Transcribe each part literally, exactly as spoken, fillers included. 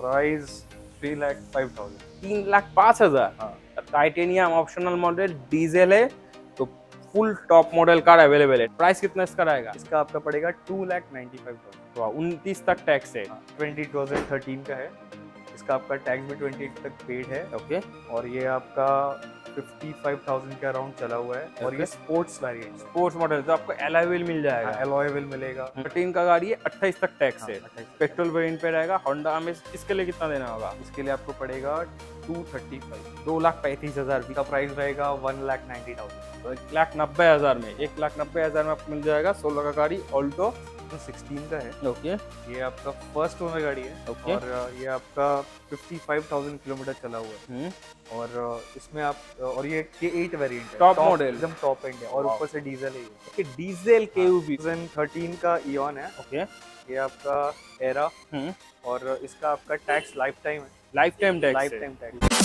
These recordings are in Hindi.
Price three lakh five thousand तीन लाख पाँच हजार हाँ। टाइटेनियम ऑप्शनल मॉडल, डीजल है, तो full top model car available है। प्राइस कितना इसका रहेगा? इसका आपका पड़ेगा two lakh ninety five thousand वाह, उनतीस तक टैक्स है। ट्वेंटी टू थाउजेंड थर्टीन का है। इसका आपका टैक्स भी ट्वेंटी तक पेड है। ओके, और ये आपका फिफ्टी फाइव थाउजेंड के अराउंड चला हुआ है। और ये स्पोर्ट्स वेरिएंट स्पोर्ट्स मॉडल तो आपको एलॉय व्हील मिल जाएगा। एलॉय व्हील मिलेगा। थर्टीन का गाड़ी है, अट्ठाईस तक टैक्स हाँ, है। अट्ठाईस पेट्रोल वेरिएंट पे रहेगा। होंडा में इसके लिए कितना देना होगा? इसके लिए आपको पड़ेगा टू थर्टी फाइव दो लाख पैंतीस हजार का प्राइस रहेगा वन लाख नाइन्टी थाउजेंड तो एक लाख नब्बे हजार में एक लाख नब्बे हजार में आपको मिल जाएगा सोलह का गाड़ी ऑल्टो तो सिक्सटीन का है। ओके, ये आपका फर्स्ट ओनर गाड़ी है। ओके। और ये आपका फिफ्टी फाइव थाउजेंड किलोमीटर चला हुआ है। और इसमें आप और ये के एट वेरिएंट है, टॉप मॉडल, एकदम टॉप एंड है। और ऊपर से डीजल है। ओके, डीजल के यू वी थर्टीन का इयन है। ओके, ये आपका एरा। और इसका आपका टैक्स लाइफ टाइम है। Life time tax life time tax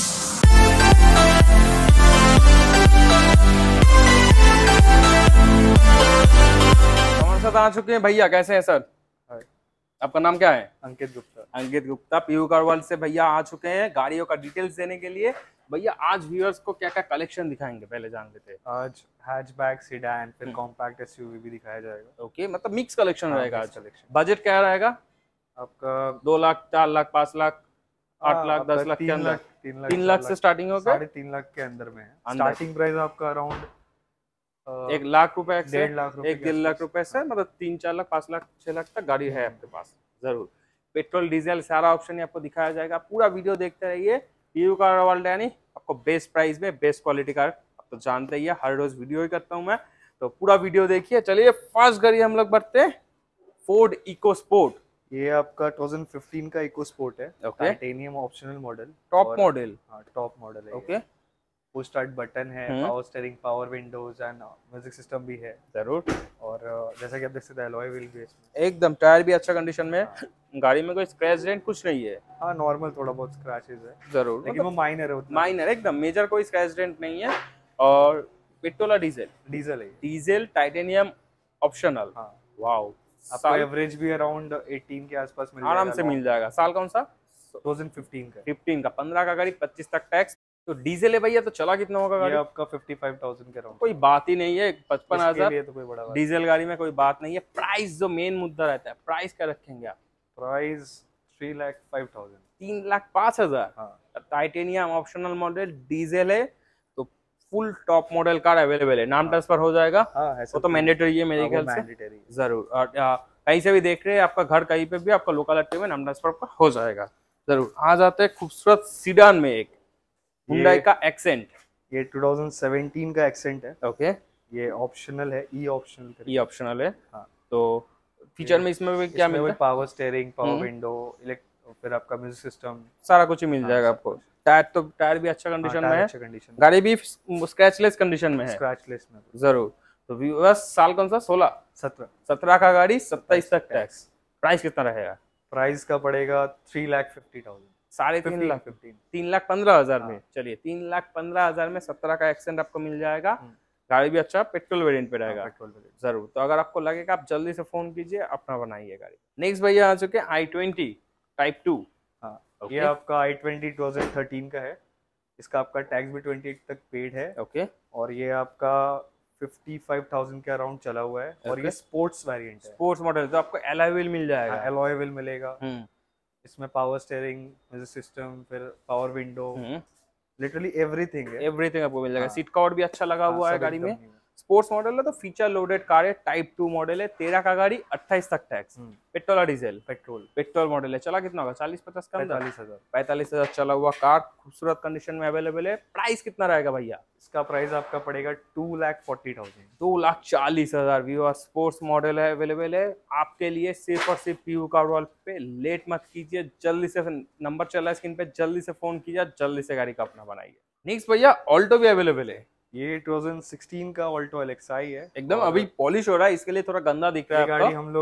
हमारे साथ आ चुके हैं भैया। कैसे हैं सर? आपका नाम क्या है? Ankit Gupta. Ankit Gupta PU car world से भैया आ चुके हैं गाड़ियों का डिटेल्स देने के लिए। भैया आज व्यूअर्स को क्या क्या कलेक्शन दिखाएंगे पहले जान लेते हैं। आज हैचबैक, सेडान, फिर कॉम्पैक्ट एसयूवी भी दिखाया जाएगा। ओके, मतलब मिक्स कलेक्शन रहेगा आज। कलेक्शन। बजट क्या रहेगा आपका? दो लाख, चार लाख, पाँच लाख, आठ लाख, दस लाख के अंदर? तीन लाख तीन लाख से स्टार्टिंग होगा। साढ़े तीन लाख के अंदर में है। स्टार्टिंग प्राइस आपका अराउंड एक लाख रुपए से डेढ़ लाख रुपए एक डेढ़ लाख रुपए से मतलब तीन चार लाख, पाँच लाख, छह लाख तक गाड़ी है आपके पास। जरूर पेट्रोल डीजल सारा ऑप्शन आपको दिखाया जाएगा। पूरा वीडियो देखते रहिए। पीयू कार वर्ल्ड यानी आपको बेस्ट प्राइस में बेस्ट क्वालिटी कार, आप तो जानते ही है हर रोज वीडियो ही करता हूँ मैं, तो पूरा वीडियो देखिए। चलिए फर्स्ट गाड़ी हम लोग बढ़ते हैं, फोर्ड इको स्पोर्ट। ये आपका टू थाउजेंड फिफ्टीन का इको स्पोर्ट है। Titanium optional model, top model. हाँ, टॉप मॉडल है। ओके, पुश स्टार्ट बटन है, power steering, power windows and music system भी है। जरूर। और जैसा कि आप देख सकते हैं एलॉय व्हील भी है इसमें। एकदम टायर भी अच्छा कंडीशन में है। गाड़ी में कोई स्क्रैच डेंट कुछ नहीं है। हाँ, नॉर्मल थोड़ा बहुत स्क्रैचेस है। जरूर, लेकिन वो माइनर है। माइनर, एकदम मेजर कोई स्क्रैच डेंट नहीं है। और पेट्रोल या डीजल? डीजल है। Diesel, titanium optional. हाँ, वाओ। आपको एवरेज भी अराउंड एटीन के आसपास मिल आराम से मिल जाएगा। साल कौन सा? टू थाउजेंड फिफ्टीन का। फिफ्टीन का, पंद्रह का गाड़ी, पच्चीस तक टैक्स। तो डीजल है भैया, तो चला कितना होगा गाड़ी? ये आपका फिफ्टी फाइव थाउजेंड के अराउंड। कोई बात ही नहीं है, पचपन हजार तो कोई बड़ा बात डीजल गाड़ी में कोई बात नहीं है। प्राइस जो मेन मुद्दा रहता है, प्राइस क्या रखेंगे आप? Price three lakh five thousand तीन लाख पाँच हजार हाँ। टाइटेनियम ऑप्शनल मॉडल, डीजल है, तो full top model car available है। नाम ट्रांसफर हो जाएगा। हाँ, वो तो मैंडेटरी है मेरे ख्याल से। जरूर। और कहीं से भी देख रहे हैं, आपका घर कहीं पे भी, आपका लोकल अट्टे में नाम ट्रांसफर हो जाएगा। जरूर। आ जाते हैं खूबसूरत सीडान में, एक हुंडई का एक्सेंट। ये टू थाउजेंड सेवेंटीन का एक्सेंट है। ओके, ये ऑप्शनल है, ई ऑप्शनल ई ऑप्शनल है। हाँ। तो फीचर में इसमें भी क्या मिलता है? पावर स्टीयरिंग, पावर विंडो, फिर आपका म्यूजिक सिस्टम, सारा कुछ ही मिल जाएगा आपको। टायर तो टायर भी अच्छा कंडीशन में है। कंडीशन। गाड़ी भी स्क्रैचलेस कंडीशन में है। स्क्रैचलेस में। जरूर। तो व्यूअर्स साल कौन सा? सोलह, सत्रह सत्रह का गाड़ी, सत्ताईस तक टैक्स। प्राइस कितना रहेगा? प्राइस का पड़ेगा थ्री लाख फिफ्टी थाउजेंड साढ़े तीन लाख फिफ्टीन तीन लाख पंद्रह हजार में। चलिए, तीन लाख पंद्रह हजार में सत्रह का एक्सेंट आपको मिल जाएगा। गाड़ी भी अच्छा पेट्रोल वेरिएंट पे रहेगा। Petrol variant. जरूर। तो अगर आपको लगेगा, आप जल्दी से फोन कीजिए, अपना बनाइए गाड़ी। नेक्स्ट भैया आ चुके हैं आई ट्वेंटी टाइप टू। हाँ, ये आपका i twenty two thousand thirteen का है। इसका आपका टैक्स भी ट्वेंटी तक पेड है। ओके, और ये आपका फिफ्टी फाइव थाउजेंड के अराउंड चला हुआ है। और ये स्पोर्ट्स वेरिएंट है। स्पोर्ट्स मॉडल, तो आपको एलॉय व्हील मिल जाएगा। एलॉय व्हील मिलेगा। इसमें पावर स्टीयरिंग, म्यूजिक सिस्टम, फिर पावर विंडो, लिटरली एवरीथिंग है। एवरीथिंग आपको मिल जाएगा। सीट कवर भी अच्छा लगा हुआ है गाड़ी में। स्पोर्ट्स मॉडल है, तो फीचर लोडेड कार है। टाइप टू मॉडल है। तेरह का गाड़ी, अट्ठाईस तक टैक्स। पेट्रोल और डीजल? पेट्रोल। पेट्रोल मॉडल है। चला कितना होगा? चालीस पचास का? पैंतालीस हजार पैंतालीस हजार चला हुआ कार, खूबसूरत कंडीशन में अवेलेबल है। प्राइस कितना रहेगा भैया? इसका प्राइस आपका पड़ेगा टू लाख फोर्टी थाउजेंड दो लाख चालीस हजार व्यूअर। स्पोर्ट्स मॉडल है, अवेलेबल है आपके लिए सिर्फ और सिर्फ पीयू कार वर्ल्ड पे। लेट मत कीजिए, जल्दी से नंबर चला है स्क्रीन पे, जल्दी से फोन कीजिए, जल्दी से गाड़ी का अपना बनाइए। नेक्स्ट भैया ऑल्टो भी अवेलेबल है। ये टू थाउजेंड सिक्सटीन का ऑल्टो एलेक्साई है। एकदम अभी पॉलिश हो रहा है, इसके लिए थोड़ा गंदा दिख रहा है। गाड़ी हम लोग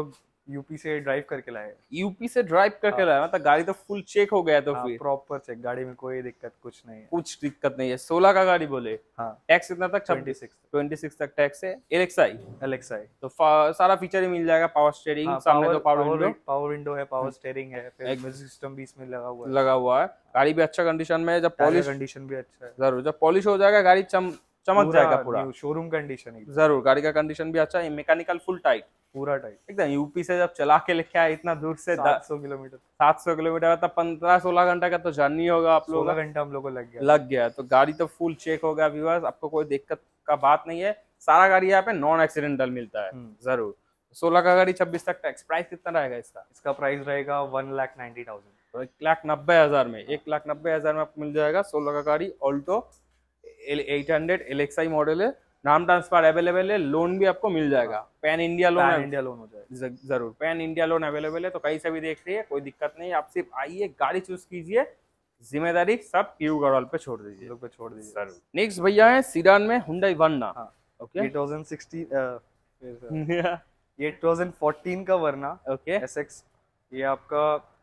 यूपी से ड्राइव करके लाए। यूपी से ड्राइव करके लाया, मतलब गाड़ी तो फुल चेक हो गया तो हाँ, फिर प्रॉपर चेक, गाड़ी में कोई दिक्कत कुछ नहीं है। कुछ दिक्कत नहीं है। सोलह का गाड़ी बोले। हाँ, टैक्स कितना तक? छब्बीस छब्बीस तक टैक्स है। एलेक्साई एलेक्साई तो सारा फीचर ही मिल जाएगा। पावर स्टीयरिंग, हाँ, सामने पावर, तो power power window, power window है, पावर स्टीयरिंग है, फिर एक- म्यूजिक सिस्टम भी इसमें लगा हुआ है। लगा हुआ है। गाड़ी भी अच्छा कंडीशन में है। जब टायर पॉलिश, कंडीशन भी अच्छा है, जरूर जब पॉलिश हो जाएगा गाड़ी चम चमक जाएगा पूरा। शोरूम कंडीशन है, जरूर गाड़ी का कंडीशन भी अच्छा है। मैकेनिकल फुल टाइट, पूरा टाइट एकदम। यूपी से जब चला के लेके आए इतना दूर से, सात सौ किलोमीटर सात सौ किलोमीटर, मतलब पंद्रह सोलह घंटा का तो जर्नी होगा आप लोगों सोलह का। घंटा हम लोग को लग गया लग गया तो गाड़ी तो फुल चेक हो गया व्यूअर्स, आपको कोई दिक्कत का बात नहीं है। सारा गाड़ी यहाँ पे नॉन एक्सीडेंटल मिलता है। जरूर सोलह का गाड़ी छब्बीस तक टैक्स। प्राइस कितना रहेगा इसका? इसका प्राइस रहेगा वन लाख नाइन्टी थाउजेंड, तो एक लाख नब्बे हजार में, एक लाख नब्बे हजार में आपको मिल जाएगा सोलह का गाड़ी। Alto eight hundred LXi model है। नाम ट्रांसफर अवेलेबल है, लोन भी आपको मिल जाएगा। Pan India loan, pan India loan हो जाएगा। जरूर पैन इंडिया लोन अवेलेबल है, तो कहीं से भी देख रही है कोई दिक्कत नहीं। आप सिर्फ आइए, गाड़ी चूज कीजिए, जिम्मेदारी सब पीयू गढ़वाल पे छोड़ दीजिए, लोग पे छोड़ दीजिए। जरूर। नेक्स्ट भैया है सीडान में हुंडई वर्ना। हाँ, ओके ये ट्वेंटी सिक्सटीन ये ट्वेंटी फोर्टीन का वर्ना ओके एसएक्स, ये आपका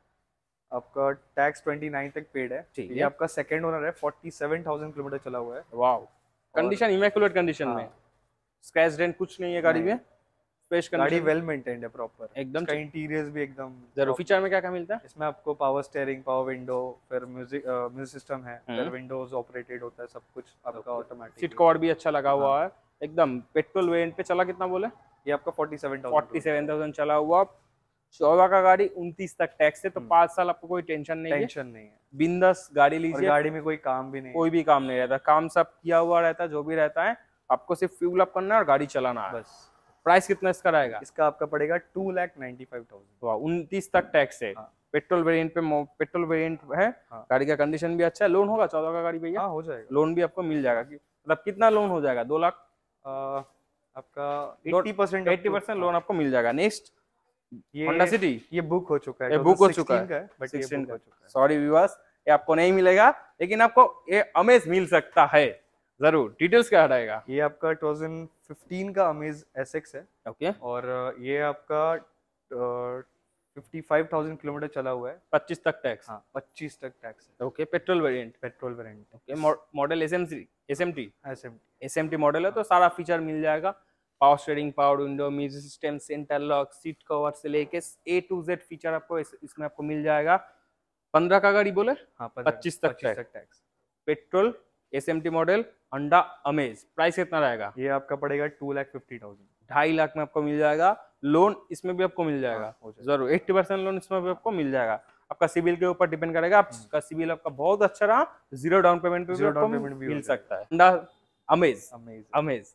आपका टैक्स उनतीस तक पेड है। ठीक ये है। आपका सेकंड ओनर है, सैंतालीस हज़ार किलोमीटर चला हुआ है। वाओ, कंडीशन इमैकुलेट कंडीशन में, स्क्रैच डेंट कुछ नहीं है गाड़ी में। फ्रेश गाड़ी कंडीशन, वेल मेंटेन्ड है प्रॉपर, एकदम। इसका इंटीरियर्स भी एकदम जरूर। फीचर में क्या क्या मिलता है इसमें? आपको पावर स्टीयरिंग, पावर विंडो, फिर म्यूजिक म्यूजिक सिस्टम है, फिर विंडोज ऑपरेटेड होता है, सब कुछ आपका ऑटोमेटिक। सीट कवर भी अच्छा लगा हुआ है एकदम। पेट्रोल वेरिएंट पे चला कितना बोले? ये आपका सैंतालीस हज़ार सैंतालीस हज़ार चला हुआ। चौदह का गाड़ी उनतीस तक टैक्स है, तो पांच साल आपको कोई टेंशन नहीं है। टेंशन नहीं है, बिंदास गाड़ी और लीजिए। गाड़ी में कोई काम भी नहीं है, कोई भी काम नहीं रहता, काम सब किया हुआ रहता है। जो भी रहता है आपको सिर्फ फ्यूल अप करना है और गाड़ी चलाना है बस। प्राइस कितना इसका रहेगा? इसका आपका पड़ेगा two lakh ninety five thousand. उनतीस तक टैक्स है। हाँ। पेट्रोल वेरिएंट पे, पेट्रोल वेरिएंट है। हाँ। गाड़ी का कंडीशन भी अच्छा है। लोन होगा चौदह का गाड़ी भैया? हाँ, हो जाएगा। लोन भी आपको मिल जाएगा। मतलब कितना लोन हो जाएगा? दो लाख आपका अस्सी परसेंट अस्सी परसेंट लोन आपको मिल जाएगा। नेक्स्ट ये होंडा सिटी, ये बुक हो चुका है, ये बुक हो चुका है, बट ये बुक हो चुका है। सॉरी व्यूअर्स, ये आपको नहीं मिलेगा, लेकिन आपको ये अमेज मिल सकता है जरूर। डिटेल्स क्या रहेगा? ये आपका ट्वेंटी फिफ्टीन का अमेज एसएक्स है। ओके, और ये आपका पचपन हज़ार किलोमीटर चला हुआ है। पच्चीस तक टैक्स। हाँ, पच्चीस तक टैक्स है। Okay, petrol variant, petrol variant. Okay, model SMC, SMT, SMT SMT model है, तो सारा फीचर मिल जाएगा। Power steering, power window, music system, centre lock, seat cover से लेके ए टू जेड फीचर आपको इस, इसमें आपको मिल जाएगा। पंद्रह का गाड़ी बोले? हाँ, पच्चीस तक tax. Petrol SMT model Honda Amaze. Price कितना रहेगा? ये आपका पड़ेगा टू लाख फिफ्टी थाउजेंड, ढाई लाख में आपको मिल जाएगा। लोन इसमें भी आपको मिल जाएगा। हाँ, हो जाएगा। जरूर अस्सी परसेंट लोन इसमें भी आपको मिल जाएगा। आपका सिविल के ऊपर डिपेंड करेगा। आपका सिविल आपका बहुत अच्छा रहा, जीरो डाउन पेमेंट पे भी Zero आपको down payment भी मिल हो सकता है। होंडा अमेज, अमेज अमेज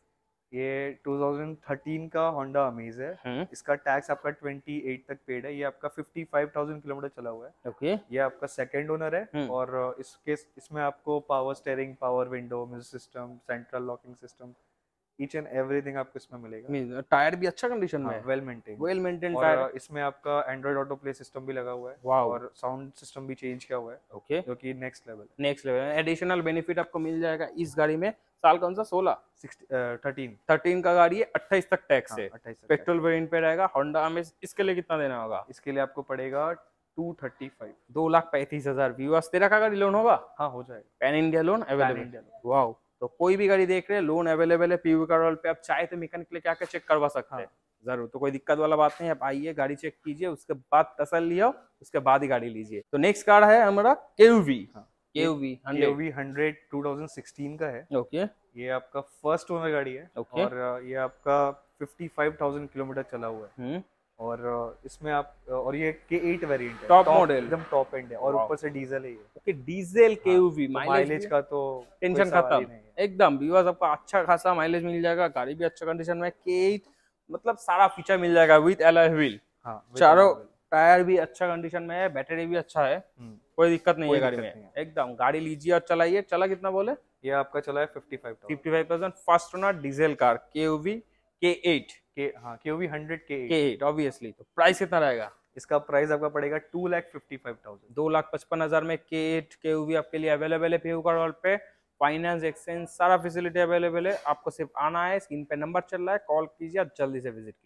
ये ट्वेंटी थर्टीन का होंडा अमेज है। इसका टैक्स आपका अट्ठाईस तक पेड है। ये आपका पचपन हज़ार किलोमीटर चला हुआ है। ओके, ये आपका सेकंड ओनर है। और इसके इसमें आपको power steering, power window, music system, central locking system, each and everything आपको इसमें मिलेगा। टायर भी अच्छा कंडीशन में है, वेल मेंटेन, वेल मेंटेन और टायर। इसमें आपका एंड्रॉइड ऑटो प्ले सिस्टम भी लगा हुआ है। वाओ। और साउंड सिस्टम भी चेंज किया हुआ है, ओके, जो कि नेक्स्ट लेवल है। नेक्स्ट लेवल एडिशनल बेनिफिट आपको मिल जाएगा इस गाड़ी में। साल कौन सा? सोलह, थर्टीन थर्टीन का गाड़ी है, अट्ठाईस तक टैक्स है। अट्ठाईस तक पेट्रोल वेरिएंट पे रहेगा। होंडा अमेज, इसके लिए कितना देना होगा? इसके लिए आपको पड़ेगा टू थर्टी फाइव, दो लाख पैंतीस हजार। व्यूअर्स, तेरह का गाड़ी लोन होगा? हाँ, हो जाएगा। Pan India loan available. India wow, तो कोई भी गाड़ी देख रहे हैं, लोन अवेलेबल है पीयू कार पे। आप चाहे तो मैकेनिक लेके आके चेक करवा सकते हैं। जरूर, तो कोई दिक्कत वाला बात नहीं है। आप आइए, गाड़ी चेक कीजिए, उसके बाद तसल्ली हो, उसके बाद ही गाड़ी लीजिए। तो नेक्स्ट कार है हमारा KUV. KUV KUV hundred two thousand sixteen का है। ओके, ये आपका फर्स्ट ओनर गाड़ी है। Okay. और ये आपका पचपन हज़ार किलोमीटर चला हुआ है। और इसमें आप, और ये के एट वेरिएंट है, टॉप मॉडल, एकदम टॉप एंड है। और ऊपर से डीजल है ये। ओके, डीजल केयूवी, माइलेज का तो टेंशन खत्म एकदम। व्यूअर्स, आपको अच्छा खासा माइलेज मिल जाएगा। गाड़ी भी अच्छा कंडीशन में, के एट मतलब सारा फीचर मिल जाएगा विद अलॉय व्हील। चारों टायर भी अच्छा कंडीशन में है, बैटरी भी अच्छा है, कोई दिक्कत नहीं है गाड़ी में एकदम। गाड़ी लीजिए और चलाइए। चला कितना बोले? ये आपका चला है fifty five thousand. First owner diesel car KUV K eight, के हाँ केयूवी हंड्रेड के के एट ऑब्वियसली। तो प्राइस कितना रहेगा? इसका प्राइस आपका पड़ेगा two lakh fifty five thousand, दो लाख पचपन हजार में के एट केयूवी आपके लिए अवेलेबल है पीयू कार वर्ल्ड पे। फाइनेंस, एक्सचेंज, सारा फैसिलिटी अवेलेबल है। आपको सिर्फ आना है, स्क्रीन पे नंबर चल रहा है, कॉल कीजिए, जल्दी से विजिट कीजिए।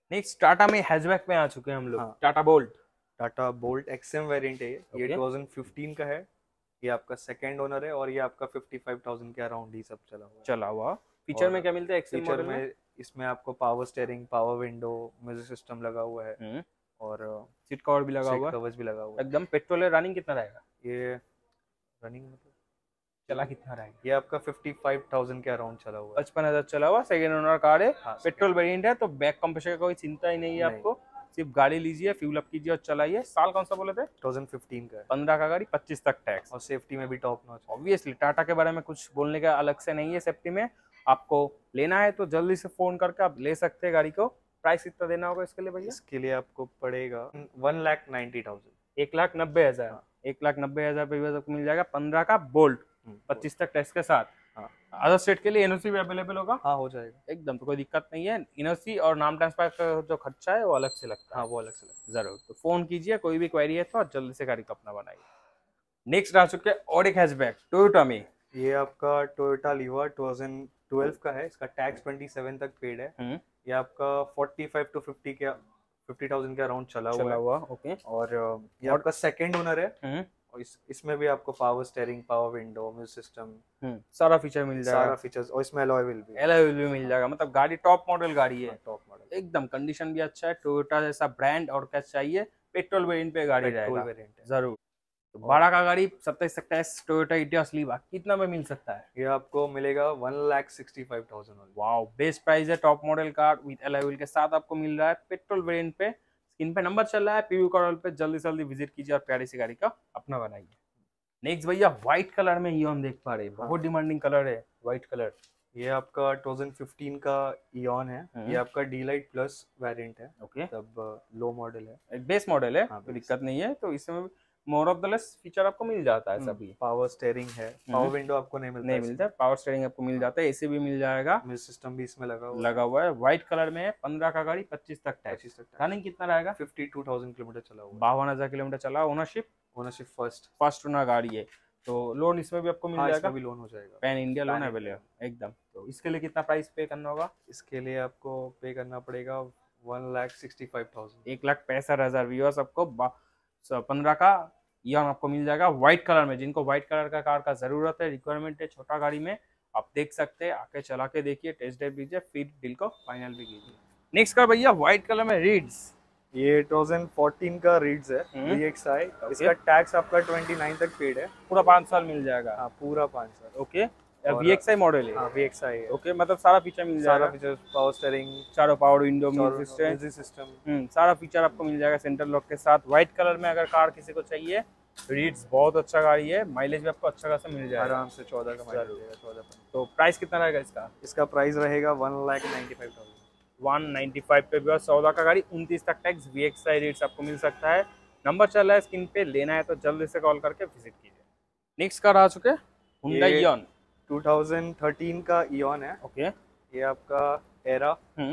नेक्स्ट टाटा में हैचबैक में आ चुके हैं हम लोग। हाँ। Tata Bolt, Tata Bolt XM variant है ये। okay. ये ट्वेंटी फिफ्टीन का है। ये आपका सेकंड ओनर है और ये आपका पचपन हज़ार के अराउंड ही सब चला हुआ चला हुआ फीचर में क्या मिलता है एक्सएम मॉडल में? इसमें आपको power steering, power window, music system लगा हुआ है और सीट कवर भी लगा हुआ है, कवर्स भी लगा हुआ है एकदम। पेट्रोल है, रनिंग कितना रहेगा ये? रनिंग मतलब चला कितना रहेगा? ये आपका पचपन हज़ार के अराउंड चला हुआ है। पचपन हजार चला हुआ, सेकंड ओनर कार है। हाँ, पेट्रोल वेरिएंट है तो बैक कंप्रेसर का कोई चिंता ही नहीं है नहीं। आपको सिर्फ गाड़ी लीजिए, फ्यूल अप कीजिए और चलाइए। साल कौन सा बोले थे? ट्वेंटी फिफ्टीन का है। पंद्रह का गाड़ी, पच्चीस तक टैक्स और सेफ्टी में भी टॉप नॉच। ऑब्वियसली टाटा के बारे में कुछ बोलने का अलग से नहीं है। सेफ्टी में आपको लेना है तो जल्दी से फोन करके आप ले सकते हैं गाड़ी को। प्राइस कितना देना होगा इसके लिए भैया? इसके लिए आपको पड़ेगा वन लाख नाइन्टी थाउजेंड एक लाख नब्बे हजार एक लाख नब्बे हजार पे आपको मिल जाएगा पंद्रह का बोल्ट, पच्चीस तक टैक्स के साथ। हाँ। अदर स्टेट के लिए एनओसी भी अवेलेबल होगा? हाँ, हो जाएगा एकदम, तो कोई दिक्कत नहीं है। एनओसी और नाम ट्रांसफर का जो खर्चा है वो अलग से लगता है। हाँ, वो अलग से लगता है। जरूर, तो फोन कीजिए, कोई भी क्वेरी है तो जल्दी से गाड़ी को अपना बनाइए। नेक्स्ट आ चुके हैं और एक हैचबैक टोयोटा में। ये आपका टोयोटा लीवा ट्वेंटी ट्वेल्व का है। इसका टैक्स सत्ताईस तक पेड है। ये आपका पैंतालीस टू पचास के पचास हज़ार के अराउंड चला हुआ है। हुआ ओके। और ये आपका सेकंड ओनर है और इस इसमें भी आपको power steering, power window, music system, सारा फीचर मिल जाएगा। सारा फीचर्स और इसमें अलॉय व्हील भी अलॉय व्हील भी मिल जाएगा। मतलब गाड़ी टॉप मॉडल गाड़ी है, टॉप मॉडल एकदम। कंडीशन भी अच्छा है, टोयोटा जैसा ब्रांड और क्या चाहिए। पेट्रोल वेरिएंट पे गाड़ी रहेगा जरूर। तो बारह का गाड़ी सत्ताईस तक टैक्स, टोयोटा इटियोस लीवा कितना में मिल सकता है? ये आपको मिलेगा one lakh sixty five thousand. Wow, best price है। Top model car with alloy wheel के साथ आपको मिल रहा है। पेट्रोल वेरिएंट पे स्क्रीन पे नंबर चल रहा है, पीवी कॉल पे जल्दी से जल्दी विजिट कीजिए और प्यारी सी गाड़ी का अपना बनाइए। नेक्स्ट भैया व्हाइट कलर में इयॉन देख पा रहे हैं। बहुत डिमांडिंग कलर है व्हाइट कलर। ये आपका ट्वेंटी फिफ्टीन का इयॉन है। ये आपका डी-लाइट प्लस वेरिएंट है। ओके, तब लो मॉडल है, बेस मॉडल है। हाँ, तो दिक्कत नहीं है। तो इसमें more of the less feature आपको मिल जाता है सभी। पावर स्टीयरिंग है, पावर विंडो आपको नहीं मिलता नहीं मिलता पावर स्टीयरिंग आपको मिल जाता है। एसी भी मिल जाएगा, म्यूजिक सिस्टम भी इसमें लगा हुआ लगा हुआ है। व्हाइट कलर में है, पंद्रह का गाड़ी, पच्चीस तक टैक्स। रनिंग कितना रहेगा? बावन हज़ार किलोमीटर चला हुआ, बावन हजार किलोमीटर चला। Ownership ownership first first owner गाड़ी है। तो लोन इसमें भी आपको मिल हाँ, जाएगा, इसमें भी लोन हो जाएगा। पैन इंडिया लोन अवेलेबल एकदम। तो इसके लिए कितना प्राइस पे करना होगा? इसके लिए आपको पे करना पड़ेगा one lakh sixty five thousand एक लाख पैंसठ हजार व्यूअर्स आपको पंद्रह का इयॉन आपको मिल जाएगा व्हाइट कलर में। जिनको व्हाइट कलर का कार का जरूरत है, रिक्वायरमेंट है छोटा गाड़ी में, आप देख सकते हैं। आके चला के देखिए, टेस्ट ड्राइव लीजिए, फिर डील को फाइनल भी कीजिए। नेक्स्ट कार भैया व्हाइट कलर में रीड्स। ये ट्वेंटी फोर्टीन का रीड्स है, वी एक्स आई। इसका टैक्स आपका उनतीस तक पेड है। पूरा पाँच साल मिल जाएगा। हाँ, पूरा पाँच साल। Okay, V X I model है। हाँ, वी एक्स आई है। ओके, मतलब सारा फीचर मिल जाएगा। सारा फीचर, पावर स्टीयरिंग, चारों power window, music system, hmm सारा फीचर आपको मिल जाएगा सेंट्रल लॉक के साथ। व्हाइट कलर में अगर कार किसी को चाहिए, रीड्स बहुत अच्छा गाड़ी है। माइलेज भी आपको अच्छा खासा मिल जाएगा, आराम से चौदह का माइलेज देगा, चौदह। तो प्राइस कितना रहेगा इसका? इसका प्राइस रहेगा one lakh ninety five thousand one ninety five पे भी। चौदह का गाड़ी, उनतीस तक tax, V X I Ritz आपको मिल सकता है। नंबर चल रहा है स्क्रीन पे, लेना है तो जल्दी से कॉल करके विजिट कीजिए। नेक्स्ट कार आ चुके हैं हुंडई इयॉन ट्वेंटी थर्टीन का इयॉन है। ओके, ये आपका एरा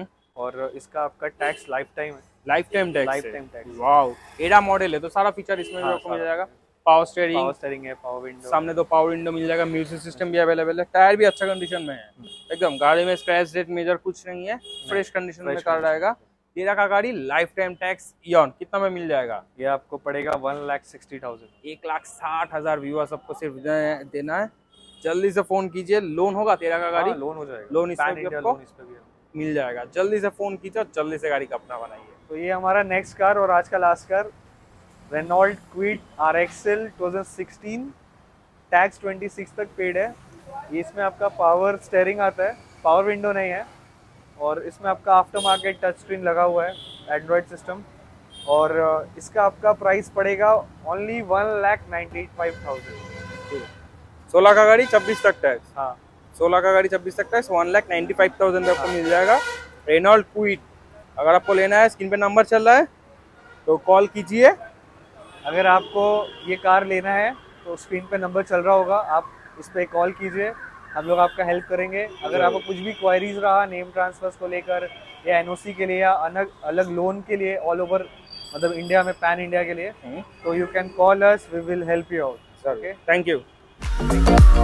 और इसका आपका टैक्स लाइफ टाइम है, life time tax, life time tax. Wow, Era model है तो सारा फीचर इसमें भी आपको मिल जाएगा। पावर स्टीयरिंग, पावर स्टीयरिंग है, पावर विंडो, सामने दो पावर विंडो मिल जाएगा, म्यूजिक सिस्टम भी अवेलेबल है। टायर भी अच्छा कंडीशन में है एकदम। गाड़ी में स्क्रैच डेट मेजर कुछ नहीं है, फ्रेश कंडीशन में कार रहेगा। तेरह का गाड़ी, लाइफ टाइम टैक्स, इयॉन कितना में मिल जाएगा? ये आपको पड़ेगा वन लाख सिक्सटी थाउजेंड एक लाख साठ हजार व्यूअर्स आपको सिर्फ देना है। जल्दी से फोन कीजिए। लोन होगा तेरह का गाड़ी? हाँ, लोन हो जाएगा। लोन इसमें भी आपको मिल जाएगा। जल्दी से फोन कीजिए और जल्दी से गाड़ी का अपना बनाइए। तो ये हमारा नेक्स्ट कार और आज का last car, Renault Kwid R X L twenty sixteen, tax छब्बीस तक पेड है। ये इसमें आपका पावर स्टीयरिंग आता है, पावर विंडो नहीं है। और इसमें आपका आफ्टर मार्केट टच स्क्रीन लगा हुआ है, एंड्रॉयड सिस्टम। और इसका आपका प्राइस पड़ेगा only one lakh ninety five thousand सोलह का गाड़ी, छब्बीस तक टैक्स। हाँ, सोलह का गाड़ी, छब्बीस तक tax, one lakh ninety five thousand आपको मिल जाएगा। रेनॉल्ट क्विड अगर आपको लेना है, स्क्रीन पे नंबर चल रहा है तो कॉल कीजिए। अगर आपको ये कार लेना है तो स्क्रीन पे नंबर चल रहा होगा, आप इस पर कॉल कीजिए, हम लोग आपका हेल्प करेंगे। अगर आपको कुछ भी क्वायरीज रहा नेम ट्रांसफर्स को लेकर या एनओसी के लिए या अलग अलग लोन के लिए ऑल ओवर मतलब इंडिया में, पैन इंडिया के लिए, तो you can call us, we will help you out. Okay, thank you.